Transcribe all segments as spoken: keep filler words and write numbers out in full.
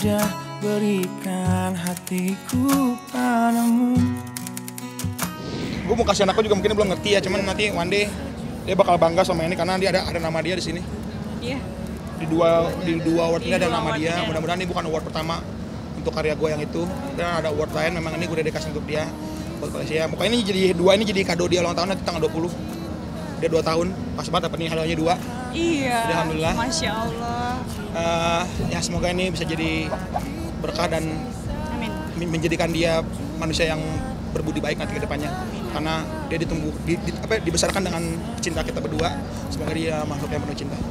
sudah berikan hatiku padamu. Gue mau kasih anakku juga mungkin belum ngerti ya, cuman nanti one day dia bakal bangga sama ini karena dia ada ada nama dia di sini. Iya. Di dua di dua award Di ini ada dua nama award dia. ini. Mudah-mudahan ini bukan award pertama untuk karya gue yang itu. Dan ada award lain memang ini gue dedikasi untuk dia buat Malaysia. Pokoknya ini jadi dua ini jadi kado dia ulang tahun nanti tanggal dua puluh. Dia dua tahun, pas banget dapat nih hadiahnya dua. Iya. Jadi alhamdulillah. Masya Allah. Uh, ya semoga ini bisa jadi berkah dan Amin. menjadikan dia manusia yang berbudi baik nanti ke depannya. Karena dia ditumbuh, di, di, apa, dibesarkan dengan cinta kita berdua. Semoga dia makhluk yang penuh cinta.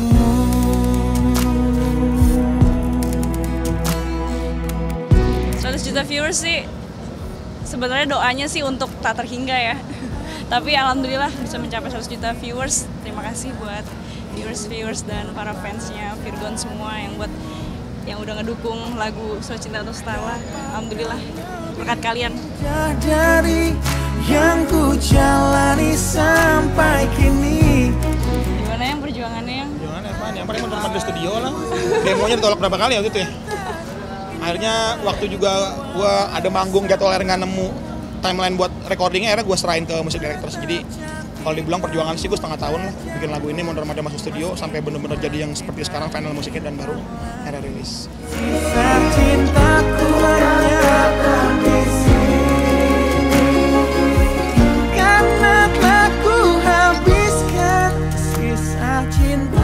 seratus juta viewers sih, sebenarnya doanya sih untuk tak terhingga ya. Tapi alhamdulillah bisa mencapai seratus juta viewers. Terima kasih buat viewers-viewers dan para fansnya Virgon semua yang buat yang udah ngedukung lagu Surat Cinta Untuk Stella. Alhamdulillah berkat kalian. Dari yang ku jalani sampai kini. Gimana yang perjuangannya yang? Gimana Evan? Yang paling menerima di studio lah. Demonya ditolak berapa kali waktu itu ya? Akhirnya waktu juga gue ada manggung jadwal akhirnya nggak nemu timeline buat recordingnya, akhirnya gue serahin ke musik director. Jadi kalau dibilang perjuangan sih gue setengah tahun lah bikin lagu ini mondar mandir masuk studio sampai bener-bener jadi yang seperti sekarang final musiknya dan baru akhirnya rilis. Sisa cintaku hanya kondisi karena telah ku habiskan sisa cinta.